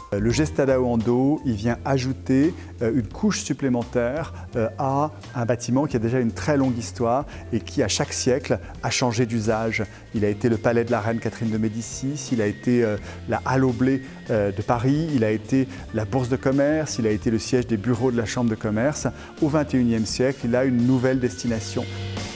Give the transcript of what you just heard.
Le Gestadao Ando, il vient ajouter une couche supplémentaire à un bâtiment qui a déjà une très longue histoire et qui, à chaque siècle, a changé d'usage. Il a été le palais de la reine Catherine de Médicis, il a été la halle au blé de Paris, il a été la bourse de commerce, il a été le siège des bureaux de la chambre de commerce. Au XXIe siècle, il a une nouvelle destination.